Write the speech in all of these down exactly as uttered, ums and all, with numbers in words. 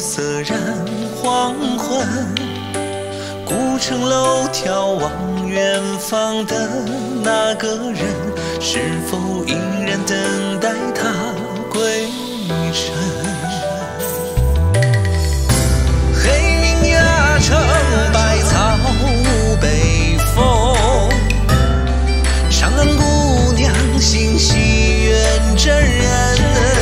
色染黄昏。古城楼眺望远方的那个人，是否依然等待他归程？黑云压城，百草北风。长安姑娘心系远征人，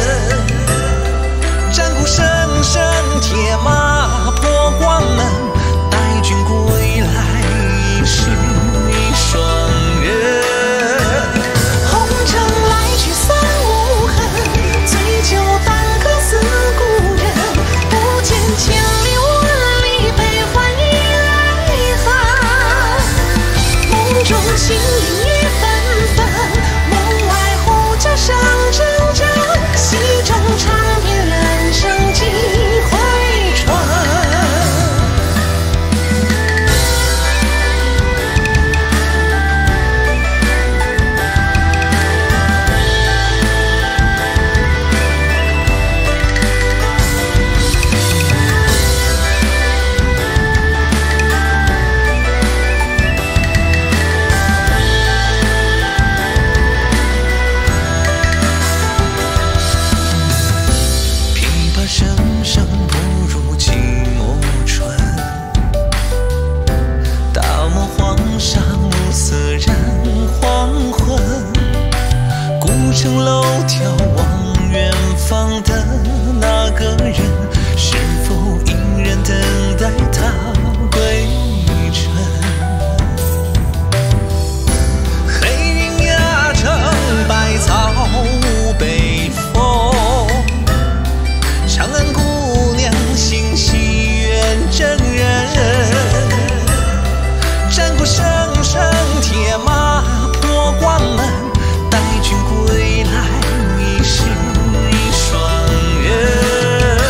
战鼓声声，铁马破关门。 君归来，已是一双人。 红尘来去三无痕，醉酒当歌思故人。不见千里万里，悲欢已来寒。梦中情影雨纷纷，梦外呼叫声阵阵。戏中长篇人生几回转。 城楼眺望远方的那个人，是否依然等待他归程？黑云压城，百草北风。长安姑娘心系远征人，战鼓声声，铁马破关门。 待君归来，已是一双人。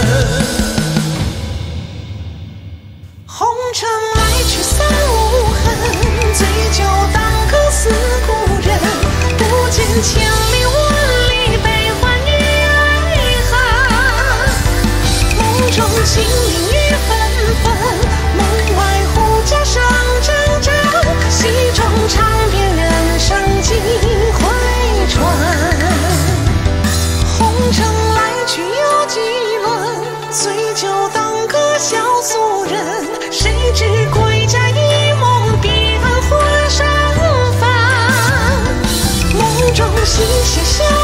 红尘来去三无痕，醉酒当歌思故人。不见千里万里，悲欢已来寒。梦中情影雨纷纷，梦外呼叫声阵阵。戏中长篇人生几回转，红尘来去有几轮，醉酒当歌笑俗人。谁知归家一梦，彼岸花盛繁。梦中心系相